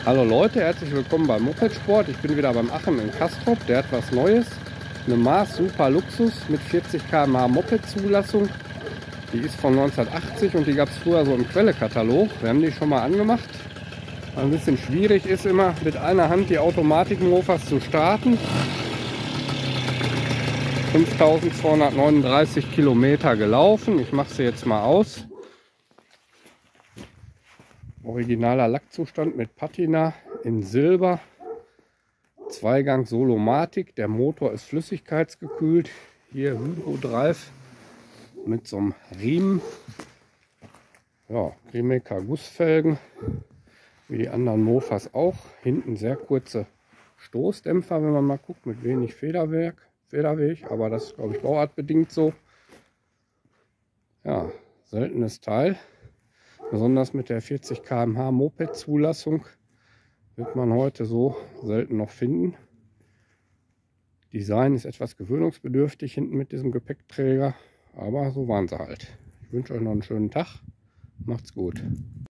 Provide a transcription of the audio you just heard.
Hallo Leute, herzlich willkommen beim Mopedsport. Ich bin wieder beim Achim in Castrop. Der hat was Neues. Eine Mars Super Luxus mit 40 km/h Moped-Zulassung. Die ist von 1980 und die gab es früher so im Quelle-Katalog. Wir haben die schon mal angemacht. Ein bisschen schwierig ist immer mit einer Hand die Automatik-Mofas zu starten. 5239 Kilometer gelaufen. Ich mache sie jetzt mal aus. Originaler Lackzustand mit Patina in Silber. Zweigang Solomatic. Der Motor ist flüssigkeitsgekühlt. Hier Hydrodrive mit so einem Riemen. Ja, Grimeca Gussfelgen. Wie die anderen Mofas auch. Hinten sehr kurze Stoßdämpfer, wenn man mal guckt, mit wenig Federweg. Aber das ist, glaube ich, bauartbedingt so. Ja, seltenes Teil. Besonders mit der 40 km/h Moped-Zulassung wird man heute so selten noch finden. Design ist etwas gewöhnungsbedürftig hinten mit diesem Gepäckträger, aber so waren sie halt. Ich wünsche euch noch einen schönen Tag. Macht's gut.